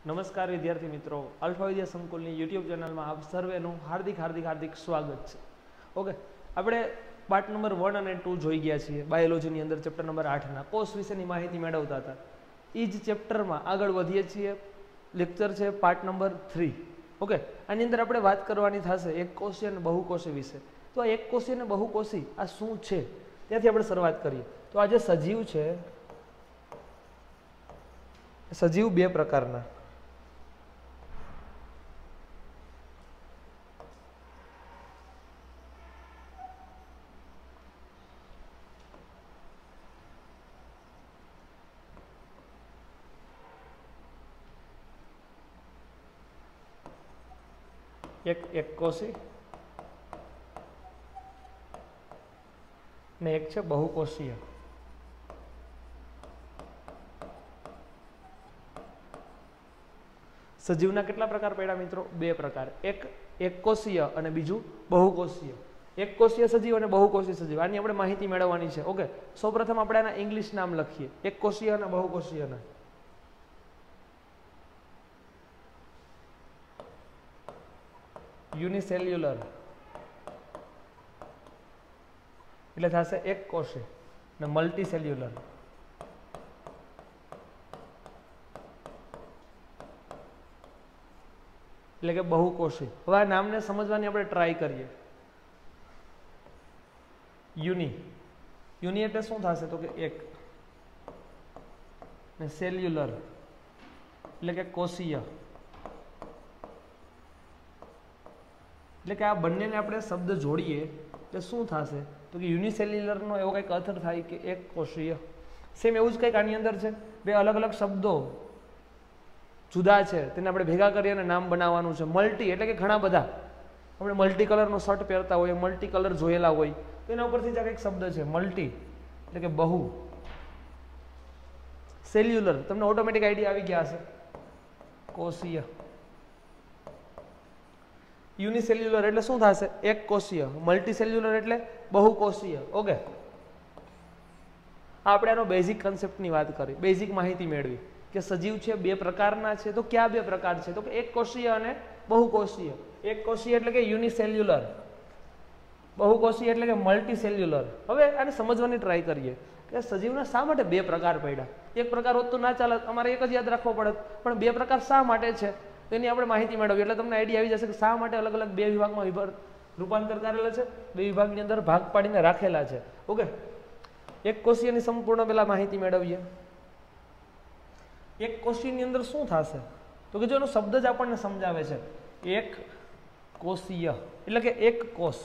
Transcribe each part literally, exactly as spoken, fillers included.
नमस्कार विद्यार्थी मित्रों, अल्फा विद्या संकुल यूट्यूब चैनल में आप सर्वेનું हार्दिक हार्दिक हार्दिक स्वागत છે। ओके, આપણે પાર્ટ નંબર वन અને टू જોઈ ગયા છીએ। બાયોલોજીની અંદર ચેપ્ટર નંબર આઠ ના કોષ વિશેની માહિતી મેળવતા હતા। એ જ ચેપ્ટરમાં આગળ વધીએ છીએ। લેક્ચર છે પાર્ટ નંબર थ्री। ઓકે, આની અંદર આપણે વાત કરવાની થશે એક કોષીય અને બહુકોષી વિશે। તો આ એક કોષીય અને બહુકોષી આ શું છે ત્યાંથી આપણે શરૂઆત કરીએ। તો આ જે સજીવ છે, સજીવ બે પ્રકારના, एक एक कोशी ने एक है बहुकोषीय। सजीवना केटला प्रकार पड्या मित्रों? बे प्रकार, एक एक कोषीय अने बीजू बहुकोषीय। एक कोषीय सजीव अने बहुकोषीय सजीव, आनी आपणे माहिती मेळववानी छे। ओके, सौप्रथम आपणे आना इंग्लिश नाम लखीए, एक कोषीय अने बहुकोषीय ना। यूनिसेल्युलर એટલે થશે એક કોષી અને મલ્ટીસેલ્યુલર એટલે કે બહુકોષી। હવે આ નામને સમજવાની આપણે ટ્રાય કરીએ। યુની યુની એટલે શું થશે? તો કે એક, ને સેલ્યુલર એટલે કે કોષીય। એટલે કે આ બંનેને આપણે શબ્દ જોડીએ એટલે શું થશે? તો કે યુનિસેલ્યુલરનો એવો કંઈક અર્થ થાય કે એક કોષીય। સેમ એવું જ કંઈક આની અંદર છે। બે અલગ અલગ શબ્દો જુદા છે, તેને આપણે ભેગા કરી અને નામ બનાવવાનું છે। મલ્ટી એટલે કે ઘણા બધા, આપણે મલ્ટી કલરનો શર્ટ પહેરતા હોય, મલ્ટી કલર જોયેલા હોય, તો એના ઉપરથી જ આ કંઈક શબ્દ છે મલ્ટી એટલે કે બહુ। સેલ્યુલર તમને ઓટોમેટિક આઈડિયા આવી ગયા હશે, કોષીય। યુનિસેલ્યુલર એટલે શું થશે? એક કોષીય। મલ્ટીસેલ્યુલર એટલે બહુકોષીય। ઓકે, આપણે આનો બેઝિક કન્સેપ્ટની વાત કરી, બેઝિક માહિતી મેળવી કે સજીવ છે બે પ્રકારના છે। તો કયા બે પ્રકાર છે? તો કે એક કોષીય અને બહુકોષીય। એક કોષીય એટલે કે યુનિસેલ્યુલર, બહુકોષીય એટલે કે મલ્ટીસેલ્યુલર। હવે આને સમજવાની ટ્રાય કરીએ કે સજીવના શા માટે બે પ્રકાર પડ્યા? એક પ્રકાર હોત તો ના ચાલે, અમારે એક જ યાદ રાખવો પડે, પણ બે પ્રકાર શા માટે છે તેની આપણે માહિતી મેળવીએ એટલે તમને આઈડિયા આવી જશે કે શા માટે અલગ અલગ બે વિભાગમાં વિભાગ રૂપાંતર કરેલા છે, બે વિભાગની અંદર ભાગ પાડીને રાખેલા છે। ઓકે, એક કોષીયની સંપૂર્ણ પેલા માહિતી મેળવીએ। એક કોષીયની અંદર શું થશે? તો કે જો એનો શબ્દ જ આપણને સમજાવે છે, એક કોષીય એટલે કે એક કોષ।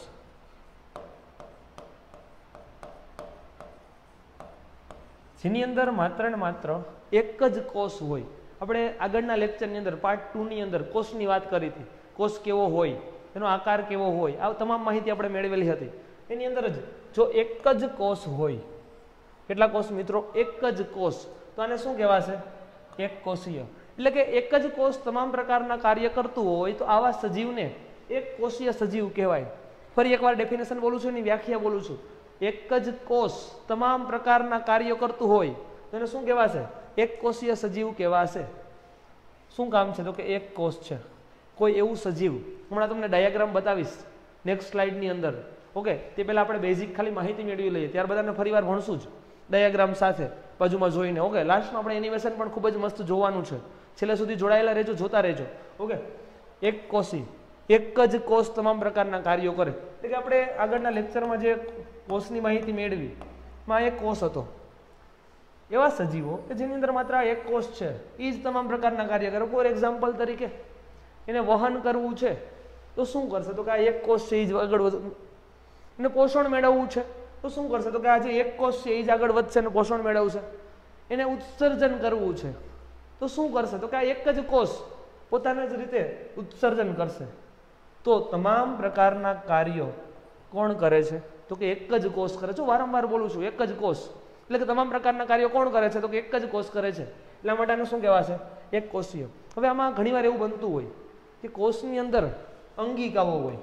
જેની અંદર માત્ર ને માત્ર એક જ કોષ હોય। આપણે આગળના લેક્ચરની અંદર પાર્ટ ટુ ની અંદર કોષની વાત કરી હતી, કોષ કેવો હોય, એનો આકાર કેવો હોય, આ તમામ માહિતી આપણે મેળવેલી હતી। એની અંદર જ જો એક જ કોષ હોય, કેટલા કોષ મિત્રો? એક જ કોષ, તો આને શું કહેવાશે? એક કોષીય। એટલે કે એક જ કોષ તમામ પ્રકારના કાર્ય કરતું હોય તો આવા સજીવને એક કોષીય સજીવ કહેવાય। ફરી એકવાર ડેફિનેશન બોલું છું, એની વ્યાખ્યા બોલું છું। એક જ કોષ તમામ પ્રકારના કાર્યો કરતું હોય તો એને શું કહેવાશે? એક કોષીય સજીવ કહેવાશે। શું કામ છે? તો કે એક કોષ છે। કોઈ એવું સજીવ, હમણાં તમને ડાયાગ્રામ બતાવીશ નેક્સ્ટ સ્લાઇડની અંદર। ઓકે, તે પહેલા આપણે બેઝિક ખાલી માહિતી મેળવી લઈએ, ત્યાર બધાને ફરી વાર ભણશું જ ડાયાગ્રામ સાથે બાજુમાં જોઈને। ઓકે, લાસ્ટમાં આપણે એનિમેશન પણ ખૂબ જ મસ્ત જોવાનું છે, છેલ્લે સુધી જોડાયેલા રહેજો, જોતા રહેજો। ઓકે, એક કોષી, એક જ કોષ તમામ પ્રકારના કાર્યો કરે। એટલે કે આપણે આગળના લેક્ચરમાં જે કોષની માહિતી મેળવી માં એક કોષ હતો, એવા સજીવો કે જેની અંદર માત્ર એક કોષ છે, એ જ તમામ પ્રકારના કાર્ય કરે। ફોર એક્ઝામ્પલ તરીકે એને વહન કરવું છે તો શું કરશે? તો કે આ એક કોષ છે એ જ આગળ વધ, એને પોષણ મેળવવું છે તો શું કરશે? તો કે આ જે એક કોષ છે એ જ આગળ વધશે અને પોષણ મેળવશે। એને ઉત્સર્જન કરવું છે તો શું કરશે? તો કે આ એક જ કોષ પોતાના જ રીતે ઉત્સર્જન કરશે। તો તમામ પ્રકારના કાર્યો કોણ કરે છે? તો કે એક જ કોષ કરે છે। વારંવાર બોલું છું, એક જ કોષ એટલે કે તમામ પ્રકારના કાર્યો કોણ કરે છે? તો કે એક જ કોષ કરે છે। એટલા માટે આને શું કહેવાશે? એક કોષીય। હવે આમાં ઘણીવાર એવું બનતું હોય કે કોષની અંદર અંગિકાઓ હોય,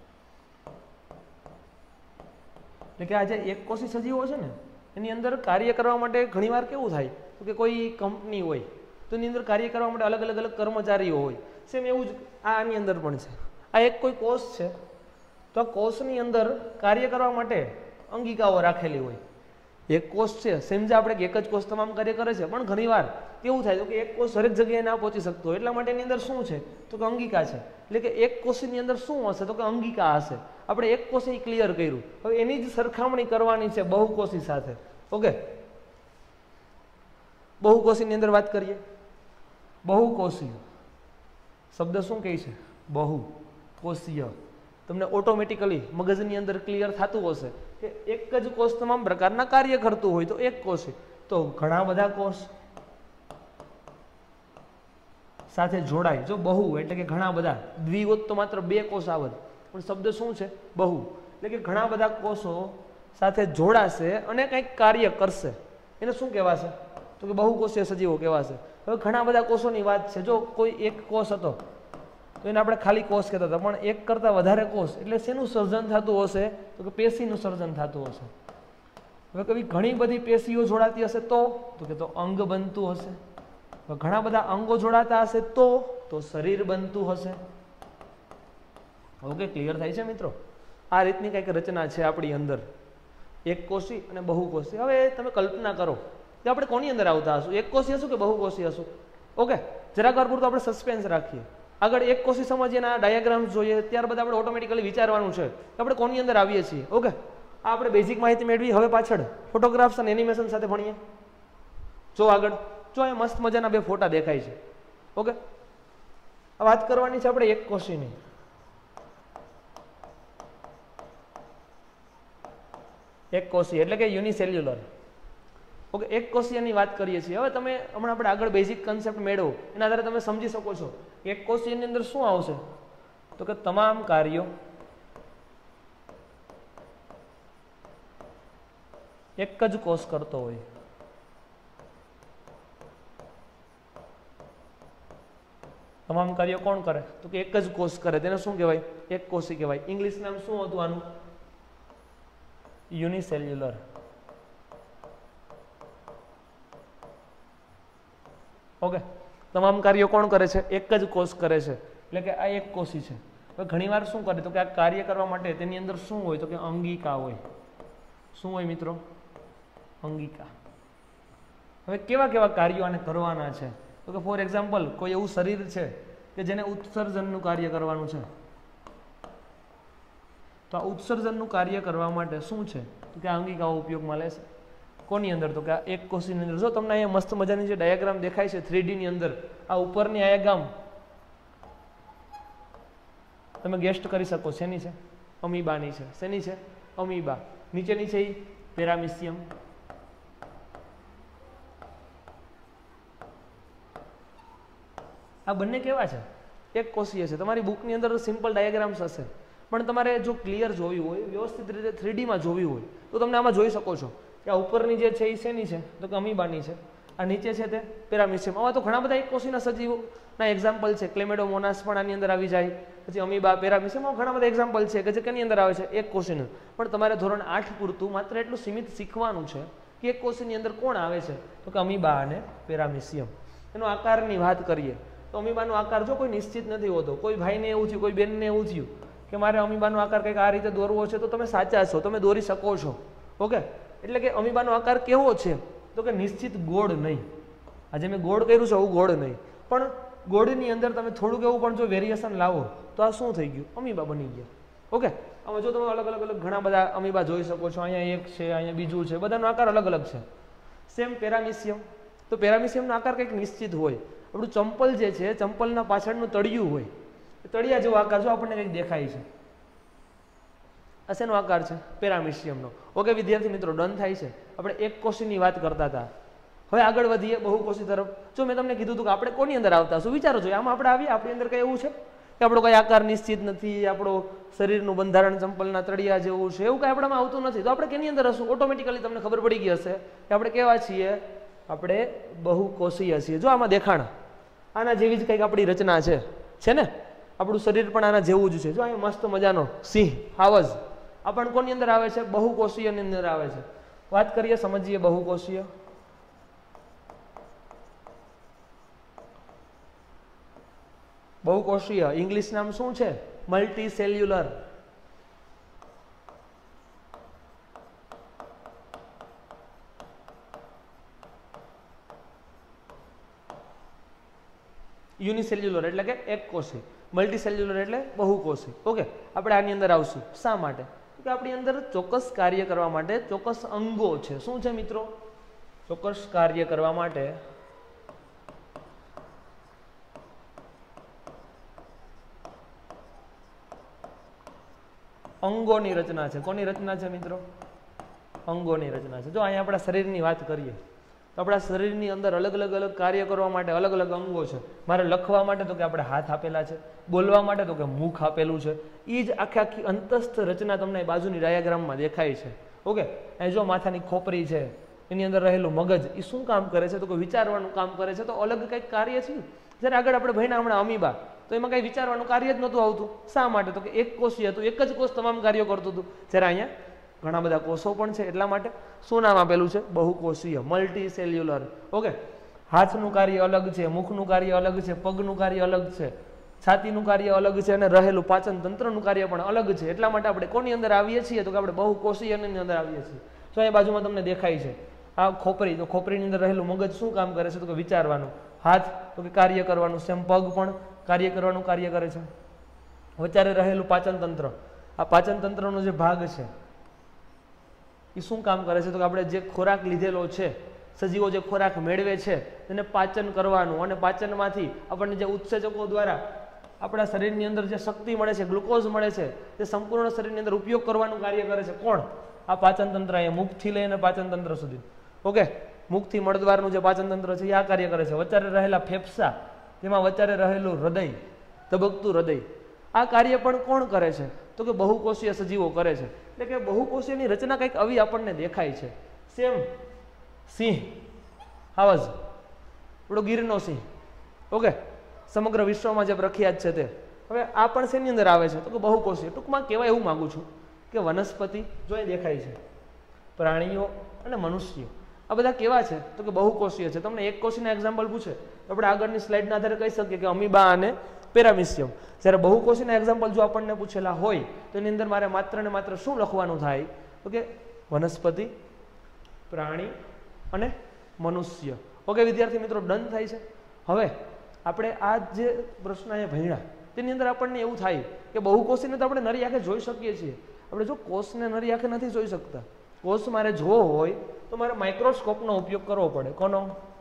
એટલે કે આ જે એક કોષી સજીવો છે ને એની અંદર કાર્ય કરવા માટે ઘણીવાર કેવું થાય તો કે કોઈ કંપની હોય, તો એની અંદર કાર્ય કરવા માટે અલગ અલગ અલગ કર્મચારીઓ હોય. સેમ એવું જ આ આની અંદર પણ છે. આ એક કોઈ કોષ છે, તો આ કોષની અંદર કાર્ય કરવા માટે અંગિકાઓ રાખેલી હોય. એક કોષ છે, સમજે આપણે કે એક જ કોષ તમામ કાર્ય કરે છે, પણ ઘણીવાર કેવું થાય તો કે એક કોષ હરેક જગ્યાએ ના પહોંચી શકતો, એટલા માટે એની અંદર શું છે તો કે અંગિકા છે. એટલે કે એક કોષની અંદર શું હશે તો કે અંગિકા હશે. આપણે એક કોષ એ ક્લિયર કર્યું. હવે એની જ સરખામણી કરવાની છે બહુકોષી સાથે. ઓકે, બહુકોષીની અંદર વાત કરીએ. બહુકોષીય શબ્દ શું કહે છે? બહુકોષીય. તમને ઓટોમેટિકલી મગજની અંદર ક્લિયર થતું હશે કે એક જ કોષ તમામ પ્રકારના કાર્ય કરતું હોય તો એક કોષ. તો ઘણા બધા કોષ સાથે જોડાય. જો બહુ એટલે કે ઘણા બધા, દ્વિહોત તો માત્ર બે કોષ આવે, પણ શબ્દ શું છે? બહુ. એટલે કે ઘણા બધા કોષો સાથે જોડાશે અને કંઈક કાર્ય કરશે. એને શું કહેવાશે તો કે બહુકોષીય સજીવો કહેવાશે. હવે ઘણા બધા કોષોની વાત છે. જો કોઈ એક કોષ હતો તો એને આપણે ખાલી કોષ કહેતા હતા, પણ એક કરતાં વધારે કોષ એટલે શેનું સર્જન થતું હશે તો કે પેશીનું સર્જન થતું હશે. હવે કવિ ઘણી બધી પેશીઓ જોડાતી હશે તો તો કે તો અંગ બનતું હશે. હવે ઘણા બધા અંગો જોડાતા હશે તો તો શરીર બનતું હશે. ઓકે, ક્લિયર થાય છે મિત્રો? આ રીતની કંઈક રચના છે આપણી અંદર, એક કોષી અને બહુકોષી. હવે તમે કલ્પના કરો કે આપણે કોની અંદર આવતા હશું, એક કોષી હશું કે બહુકોષી હશું? ઓકે, જરાક વાર પૂરતું આપણે સસ્પેન્સ રાખીએ. આગળ એક કોષી સમજીએ, એના ડાયાગ્રામ જોઈએ, ત્યારબાદ આપણે ઓટોમેટિકલી વિચારવાનું છે કે આપણે કોની અંદર આવીએ છીએ. ઓકે, આ આપણે બેઝિક માહિતી મેળવી. હવે પાછળ ફોટોગ્રાફ્સ અને એનિમેશન સાથે ભણીએ. જો આગળ જો અહીંયા મસ્ત મજાના બે ફોટા દેખાય છે. ઓકે, વાત કરવાની છે આપણે એક કોષીની. એક કોષી એટલે કે યુનિસેલ્યુલર. ઓકે, એક કોષીયની વાત કરીએ છીએ. હવે તમે હમણાં આપણે આગળ બેઝિક કન્સેપ્ટ મેળવો, એના આધારે તમે સમજી શકો છો કે એક કોષીયની અંદર શું આવશે તો કે તમામ કાર્યો એક જ કોષ કરતો હોય. તમામ કાર્યો કોણ કરે તો કે એક જ કોષ કરે. તેને શું કહેવાય? એક કોષી કહેવાય. ઇંગ્લિશ નામ શું હતું આનું? યુનિસેલ્યુલર. ઓકે, તમામ કાર્યો કોણ કરે છે? એક જ કોષ કરે છે. એટલે કે આ એક કોષી છે. હવે ઘણીવાર શું કરે તો કે આ કાર્ય કરવા માટે તેની અંદર શું હોય તો કે અંગિકા હોય. શું હોય મિત્રો? અંગિકા. હવે કેવા કેવા કાર્યો આને કરવાના છે તો કે ફોર એક્ઝામ્પલ કોઈ એવું શરીર છે કે જેને ઉત્સર્જનનું કાર્ય કરવાનું છે, તો આ ઉત્સર્જનનું કાર્ય કરવા માટે શું છે તો કે આ અંગિકાઓ ઉપયોગમાં લેશે. કોની અંદર તો કે આ એક કોષીની અંદર. જો તમને અહીંયા મસ્ત મજાની જે ડાયાગ્રામ દેખાય છે થ્રી ડી ની અંદર, આ ઉપરની આયાગામ તમે ગેસ્ટ કરી શકો. શેની છે? અમીબાની છે. શેની છે? અમીબા. નીચેની છે એ પેરામિસિયમ. આ બંને કેવા છે? એક કોષીય છે. તમારી બુકની અંદર સિમ્પલ ડાયાગ્રામ્સ હશે, પણ તમારે જો ક્લિયર જોયું હોય, વ્યવસ્થિત રીતે થ્રી ડીમાં જોયું હોય તો તમને આમાં જોઈ શકો છો કે આ ઉપરની જે છે એ શેની છે તો કે અમીબાની છે. આ નીચે છે તે પેરામિસિયમ. આમાં તો ઘણા બધા એક કોષીના સજીવોના એક્ઝામ્પલ છે. ક્લેમેડોમોનાસ પણ આની અંદર આવી જાય. પછી અમીબા, પેરામિસિયમ, ઘણા બધા એક્ઝામ્પલ છે કે જે કેની અંદર આવે છે? એક કોષીનું. પણ તમારે ધોરણ આઠ પૂરતું માત્ર એટલું સીમિત શીખવાનું છે કે એક કોષીની અંદર કોણ આવે છે તો કે અમીબા અને પેરામિસિયમ. એનો આકારની વાત કરીએ તો અમીબાનો આકાર જો કોઈ નિશ્ચિત નથી હોતો. કોઈ ભાઈને એવું થયું, કોઈ બેનને એવું થયું કે મારે અમીબાનો આકાર કંઈક આ રીતે દોરવો છે, તો તમે સાચા છો, તમે દોરી શકો છો. ઓકે, એટલે કે અમીબાનો આકાર કેવો છે તો કે નિશ્ચિત ગોળ નહીં. આજે મેં ગોળ કર્યું છે એવું ગોળ નહીં, પણ ગોળની અંદર તમે થોડુંક એવું પણ જો વેરિએશન લાવો તો આ શું થઈ ગયું? અમીબા બની ગયા. ઓકે, આમાં જો તમે અલગ અલગ અલગ ઘણા બધા અમીબા જોઈ શકો છો. અહીંયા એક છે, અહીંયા બીજું છે, બધાનો આકાર અલગ અલગ છે. Same paramecium. તો પેરામિસિયમનો આકાર કંઈક નિશ્ચિત હોય. આપણું ચંપલ જે છે, ચંપલના પાછળનું તળિયું હોય, તળિયા જેવો આકાર જો આપણને કંઈક દેખાય છે, આ શેનો આકાર છે? પેરામિસિયમનો. ઓકે વિદ્યાર્થી મિત્રો, ડન થાય છે. આપણે એક કોષીની વાત કરતા હતા. હવે આગળ વધીએ બહુકોષી તરફ. જો મેં તમને કીધું હતું કે આપણે કોની અંદર આવતા શું, વિચારો છો આમાં આપણે આવીએ, આપણી અંદર કઈ એવું છે કે આપણો કઈ આકાર નિશ્ચિત નથી, આપણો શરીરનું બંધારણ ચંપલના તળિયા જેવું છે, એવું કઈ આપણામાં આવતું નથી. તો આપણે કેની અંદર હશું? ઓટોમેટિકલી તમને ખબર પડી ગઈ હશે કે આપણે કેવા છીએ? આપણે બહુકોષીય છીએ. જો આમાં દેખાણ આના જેવી જ કંઈક આપણી રચના છે છે ને? આપણું શરીર પણ આના જેવું જ છે. જો અહીંયા મસ્ત મજાનો સિંહ, હાવજ, આ પણ કોની અંદર આવે છે? બહુકોષીયની અંદર આવે છે. વાત કરીએ, સમજીએ બહુકોષીય. બહુકોષીય ઇંગ્લિશ નામ શું છે? Multi cellular. યુનિસેલ્યુલર એટલે કે એક કોષી, મલ્ટી સેલ્યુલર એટલે બહુકોષી. ઓકે, આપણે આની અંદર આવશું. શા માટે? કે આપણી અંદર ચોક્કસ કાર્ય કરવા માટે ચોક્કસ અંગો છે. શું છે મિત્રો? ચોક્કસ કાર્ય કરવા માટે અંગોની રચના છે. કોની રચના છે મિત્રો? અંગોની રચના છે. જો અહીંયા આપણા શરીરની વાત કરીએ તો આપણા શરીરની અંદર અલગ અલગ અલગ કાર્ય કરવા માટે અલગ અલગ અંગો છે. મારે લખવા માટે તો કે આપણે હાથ આપેલા છે, બોલવા માટે તો કે મુખ આપેલું છે. એ જ આખી આખી અંતસ્થ રચના તમને બાજુની ડાયાગ્રામમાં દેખાય છે. ઓકે, અહીં જો માથાની ખોપરી છે, એની અંદર રહેલું મગજ એ શું કામ કરે છે? તો કે વિચારવાનું કામ કરે છે. તો અલગ કંઈક કાર્ય છે. જ્યારે આગળ આપણે ભણ્યા હમણાં અમીબા, તો એમાં કંઈ વિચારવાનું કાર્ય જ નહોતું આવતું. શા માટે? તો કે એક કોષી હતું, એક જ કોષ તમામ કાર્યો કરતું હતું. જ્યારે અહીંયા ઘણા બધા કોષો પણ છે, એટલા માટે શું નામ આપેલું છે? બહુકોષીય, મલ્ટી સેલ્યુલર. ઓકે, હાથનું કાર્ય અલગ છે, મુખનું કાર્ય અલગ છે, પગનું કાર્ય અલગ છે, છાતીનું કાર્ય અલગ છે, અને રહેલું પાચન તંત્રનું કાર્ય પણ અલગ છે. એટલા માટે આપણે કોની અંદર આવીએ છીએ? તો કે આપણે બહુકોષીયની અંદર આવીએ છીએ. તો એ બાજુમાં તમને દેખાય છે આ ખોપરી. તો ખોપરીની અંદર રહેલું મગજ શું કામ કરે છે? તો કે વિચારવાનું. હાથ તો કે કાર્ય કરવાનું. સેમ પગ પણ કાર્ય કરવાનું કાર્ય કરે છે. વચ્ચે રહેલું પાચન તંત્ર, આ પાચન તંત્રનો જે ભાગ છે એ શું કામ કરે છે? તો કે આપણે જે ખોરાક લીધેલો છે, સજીવો જે ખોરાક મેળવે છે તેને પાચન કરવાનું, અને પાચનમાંથી આપણને જે ઉત્સેચકો દ્વારા આપણા શરીરની અંદર જે શક્તિ મળે છે, ગ્લુકોઝ મળે છે, તે સંપૂર્ણ શરીરની અંદર ઉપયોગ કરવાનું કાર્ય કરે છે. કોણ? આ પાચન તંત્ર. એ મુખથી લઈને પાચન તંત્ર સુધી. ઓકે, મુખથી મળદ્વારનું જે પાચન તંત્ર છે એ આ કાર્ય કરે છે. વચ્ચે રહેલા ફેફસા, તેમાં વચ્ચે રહેલું હૃદય, ધબકતું હૃદય, આ કાર્ય પણ કોણ કરે છે? તો કે બહુકોષીય સજીવો કરે છે. એટલે કે બહુકોષીયની રચના કંઈક આવી આપણને દેખાય છે. સેમ સિંહ, આવાજ આપણો ગીરનો સિંહ. ઓકે, સમગ્ર વિશ્વમાં જે પ્રખ્યાત છે તે. હવે આ પણ શેની અંદર આવે છે? તો કે બહુકોષીય. ટૂંકમાં કહેવાય એવું માંગુ છું કે વનસ્પતિ જો એ દેખાય છે, પ્રાણીઓ અને મનુષ્યો, આ બધા કેવા છે? તો કે બહુકોષીય છે. તમને એક કોષીના એક્ઝામ્પલ પૂછે તો આપણે આગળની સ્લાઇડના આધારે કહી શકીએ કે અમીબા અને પેરામિશિયમ. જ્યારે બહુકોષીના એક્ઝામ્પલ જો આપણને પૂછેલા હોય તો એની અંદર મારે માત્ર ને માત્ર શું લખવાનું થાય? તો કે વનસ્પતિ, પ્રાણી અને મનુષ્ય. ઓકે વિદ્યાર્થી મિત્રો, ડન થાય છે. હવે આપણે આ જે પ્રશ્ન અહીંયા ભણ્યા તેની અંદર આપણને એવું થાય કે બહુકોષીને તો આપણે નરી આંખે જોઈ શકીએ છીએ. આપણે જો કોષને નરી આંખે નથી જોઈ શકતા. કોષ મારે જોવો હોય તો મારે માઇક્રોસ્કોપનો ઉપયોગ કરવો પડે. કોનો?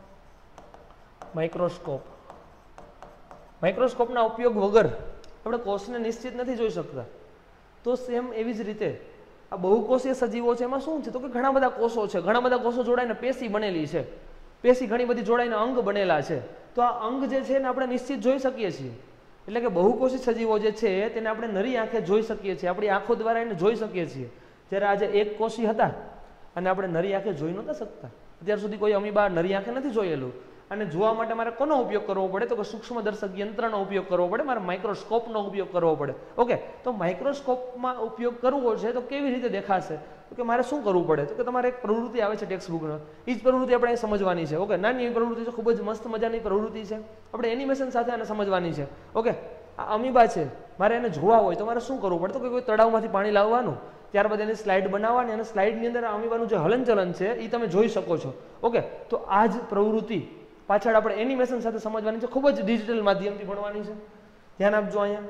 માઇક્રોસ્કોપ. માઇક્રોસ્કોપના ઉપયોગ વગર આપણે કોષને નિશ્ચિત નથી જોઈ શકતા. તો સેમ એવી જ રીતે આ બહુકોષીય સજીવો છે, એમાં શું છે? તો કે ઘણા બધા કોષો છે, ઘણા બધા કોષો જોડાઈને પેશી બનેલી છે. પેશી ઘણી બધી જોડાઈને અંગ બનેલા છે. તો આ અંગ જે છે એને આપણે નિશ્ચિત જોઈ શકીએ છીએ. એટલે કે બહુકોષી સજીવો જે છે તેને આપણે નરી આંખે જોઈ શકીએ છીએ, આપણી આંખો દ્વારા એને જોઈ શકીએ છીએ. જ્યારે આજે એક કોષી હતા અને આપણે નરી આંખે જોઈ નહોતા શકતા. અત્યાર સુધી કોઈ અમીબા નરી આંખે નથી જોયેલું. અને જોવા માટે મારે કોનો ઉપયોગ કરવો પડે? તો કે સૂક્ષ્મદર્શક યંત્રનો ઉપયોગ કરવો પડે, મારે માઇક્રોસ્કોપનો ઉપયોગ કરવો પડે. ઓકે, તો માઇક્રોસ્કોપમાં ઉપયોગ કરવો છે તો કેવી રીતે દેખાશે? તો કે મારે શું કરવું પડે? તો કે તમારે એક પ્રવૃત્તિ આવે છે ટેક્સ્ટ બુકમાં, એ જ પ્રવૃત્તિ આપણે સમજવાની છે. ઓકે, નાની પ્રવૃત્તિ છે, ખૂબ જ મસ્ત મજાની પ્રવૃત્તિ છે, આપણે એનિમેશન સાથે આને સમજવાની છે. ઓકે, આ અમીબા છે, મારે એને જોવા હોય તો મારે શું કરવું પડે? તો કે કોઈ તળાવમાંથી પાણી લાવવાનું, ત્યારબાદ એની સ્લાઇડ બનાવવાની, અને સ્લાઇડની અંદર અમીબાનું જે હલનચલન છે એ તમે જોઈ શકો છો. ઓકે, તો આ જ પ્રવૃત્તિ પાછળ આપણે એનિમેશન સાથે સમજવાની છે, ખૂબ જ ડિજિટલ માધ્યમથી ભણવાની છે. ધ્યાન આપજો. અહીંયા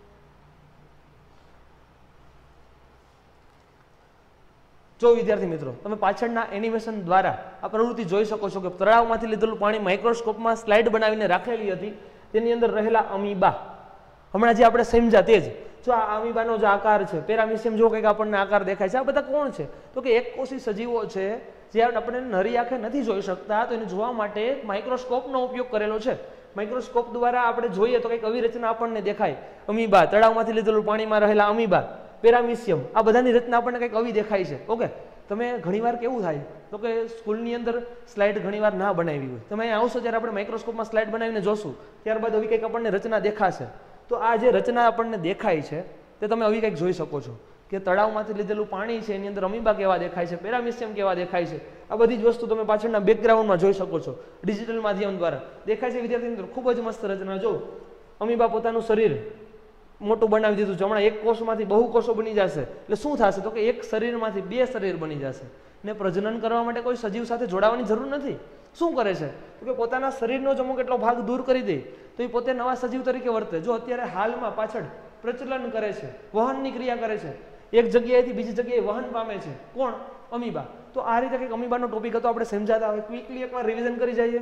જો વિદ્યાર્થી મિત્રો, તમે પાછળના એનિમેશન દ્વારા આ પ્રવૃત્તિ જોઈ શકો છો કે તળાવમાંથી લીધેલું પાણી માઇક્રોસ્કોપમાં સ્લાઇડ બનાવીને રાખેલી હતી, તેની અંદર રહેલા અમીબા, હમણાં જે આપણે સમજ્યા તે જ. જો આ અમીબાનો જે આકાર છે, પેરામિશિયમ જો કંઈક આપણને આકાર દેખાય છે, આ બધા કોણ છે? તો કે એક કોષી સજીવો છે જે આપણે નરી આંખે નથી જોઈ શકતા. તો એને જોવા માટે માઇક્રોસ્કોપનો ઉપયોગ કરેલો છે. માઇક્રોસ્કોપ દ્વારા આપણે જોઈએ તો કંઈક આવી રચના આપણને દેખાય. અમીબા, તળાવમાંથી લીધેલું પાણીમાં રહેલા અમીબા, પેરામિશિયમ, આ બધાની રચના આપણને કંઈક આવી દેખાય છે. ઓકે, તમે ઘણીવાર કેવું થાય તો કે સ્કૂલની અંદર સ્લાઇડ ઘણીવાર ના બનાવી હોય, તમે અહીંયા આવશો ત્યારે આપણે માઇક્રોસ્કોપમાં સ્લાઇડ બનાવીને જોશું, ત્યારબાદ આવી કંઈક આપણને રચના દેખાશે. તો આ જે રચના આપણને દેખાય છે તે તમે આવી કંઈક જોઈ શકો છો કે તળાવમાંથી લીધેલું પાણી છે એની અંદર અમીબા કેવા દેખાય છે, પેરામિશિયમ કેવા દેખાય છે. આ બધી જ વસ્તુ તમે પાછળના બેકગ્રાઉન્ડમાં જોઈ શકો છો, ડિજિટલ માધ્યમ દ્વારા દેખાય છે. વિદ્યાર્થી મિત્રો, ખૂબ જ મસ્ત રચના. જો અમીબા પોતાનું શરીર મોટું બનાવી દીધું છે, હમણાં એક કોષમાંથી બહુ કોષો બની જશે એટલે શું થશે તો કે એક શરીરમાંથી બે શરીર બની જશે ને પ્રજનન કરવા માટે કોઈ સજીવ સાથે જોડાવાની જરૂર નથી. શું કરે છે તો કે પોતાના શરીરનો જ અમુક એટલો ભાગ દૂર કરી દે તો એ પોતે નવા સજીવ તરીકે વર્તે. જો અત્યારે હાલમાં પાછળ પ્રચલન કરે છે, વહનની ક્રિયા કરે છે, એક જગ્યાએથી બીજી જગ્યાએ વહન પામે છે, કોણ? અમીબા. તો આ રીતે કંઈક અમીબાનો ટોપિક હતો, આપણે સમજાતા હોય, ક્વિકલી એકવાર રિવિઝન કરી જઈએ.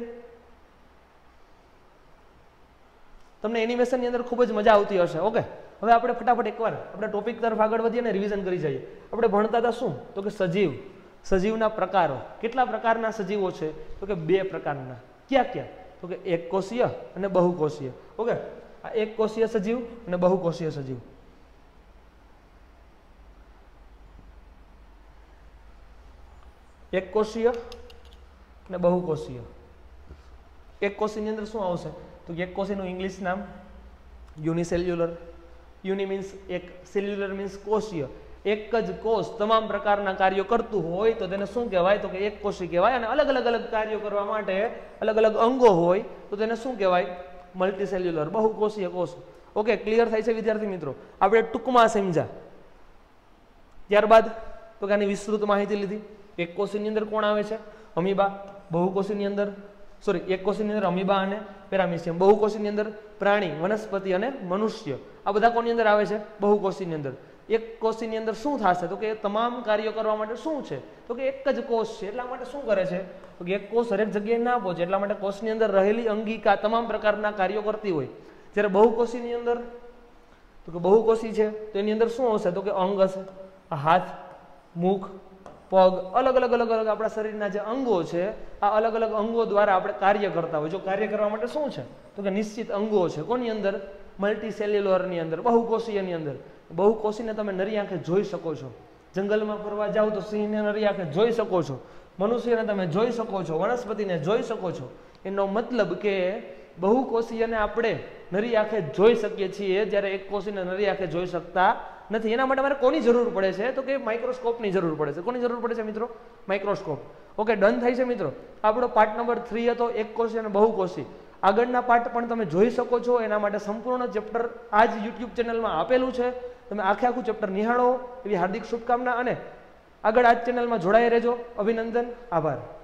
તમને એનિમેશનની અંદર ખૂબ જ મજા આવતી હશે. ઓકે, હવે આપણે ફટાફટ એકવાર આપણે ટોપિક તરફ આગળ વધીએ અને રિવિઝન કરી જઈએ. આપણે ભણતા હતા શું તો કે સજીવ, સજીવના પ્રકારો. કેટલા પ્રકારના સજીવો છે તો કે બે પ્રકારના. ક્યાં ક્યાં તો કે એક કોષીય અને બહુકોષીય. ઓકે, આ એક કોષીય સજીવ અને બહુકોષીય સજીવ. એક કોષીય અને બહુકોષીય. એક કોષીની અંદર શું આવશે તો એક કોષીનું ઇંગ્લિશ નામ યુનિસેલ્યુલર. યુનિ મીન્સ એક, સેલ્યુલર મીન્સ કોષીય. એક જ કોષ તમામ પ્રકારના કાર્યો કરતું હોય તો તેને શું કહેવાય તો કે એક કોષી કહેવાય. અને અલગ અલગ અલગ કાર્યો કરવા માટે અલગ અલગ અંગો હોય તો તેને શું કહેવાય? મલ્ટીસેલ્યુલર, બહુકોષીય કોષ. ઓકે, ક્લિયર થાય છે વિદ્યાર્થી મિત્રો? આપણે ટૂંકમાં સમજ્યા. ત્યારબાદ તો કે આની વિસ્તૃત માહિતી લીધી. એક કોષીની અંદર કોણ આવે છે? અમીબા. બહુકોષીની અંદર સોરી એક કોષીની અંદર અમીબા અને પેરામીશિયમ. બહુકોષીની અંદર પ્રાણી, વનસ્પતિ અને મનુષ્ય. આ બધા કોની અંદર આવે છે? બહુકોષીની અંદર. એક કોષની અંદર શું થશે તો કે તમામ કાર્યો કરવા માટે શું છે તો કે એક જ કોષ છે, એટલા માટે શું કરે છે તો કે એક કોષ હરેક જગ્યાએ ના પહોંચે, એટલા માટે કોષની અંદર રહેલી અંગિકા તમામ પ્રકારના કાર્યો કરતી હોય. જ્યારે બહુકોષીની અંદર તો કે બહુકોષી છે તો એની અંદર શું હશે તો કે અંગ હશે. હાથ, મુખ, પગ, અલગ અલગ અલગ અલગ આપણા શરીરના જે અંગો છે આ અલગ અલગ અંગો દ્વારા આપણે કાર્ય કરતા હોય. જો કાર્ય કરવા માટે શું છે તો કે નિશ્ચિત અંગો છે. કોની અંદર? મલ્ટીસેલ્યુલરની અંદર, બહુકોષીયની અંદર. બહુકોષીને તમે નરી આંખે જોઈ શકો છો. જંગલમાં ફરવા જાઓ તો સિંહને નરી આંખે જોઈ શકો છો, મનુષ્યને તમે જોઈ શકો છો, વનસ્પતિને જોઈ શકો છો. એનો મતલબ કે બહુકોષીયને આપણે નરી આંખે જોઈ શકીએ છીએ, જ્યારે એક કોષીને નરી આંખે જોઈ શકતા નથી. એના માટે મારે કોની જરૂર પડે છે તો કે માઇક્રોસ્કોપની જરૂર પડે છે. કોની જરૂર પડે છે મિત્રો? માઇક્રોસ્કોપ. ઓકે, ડન થાય છે મિત્રો? આપણો પાર્ટ નંબર થ્રી હતો એક કોષી અને બહુકોષી. આગળના પાર્ટ પણ તમે જોઈ શકો છો. એના માટે સંપૂર્ણ ચેપ્ટર આ જ યુટ્યુબ ચેનલમાં આપેલું છે. તમે આખે આખું ચેપ્ટર નિહાળો એવી હાર્દિક શુભકામના અને આગળ આ જ ચેનલમાં જોડાઈ રહેજો. અભિનંદન, આભાર.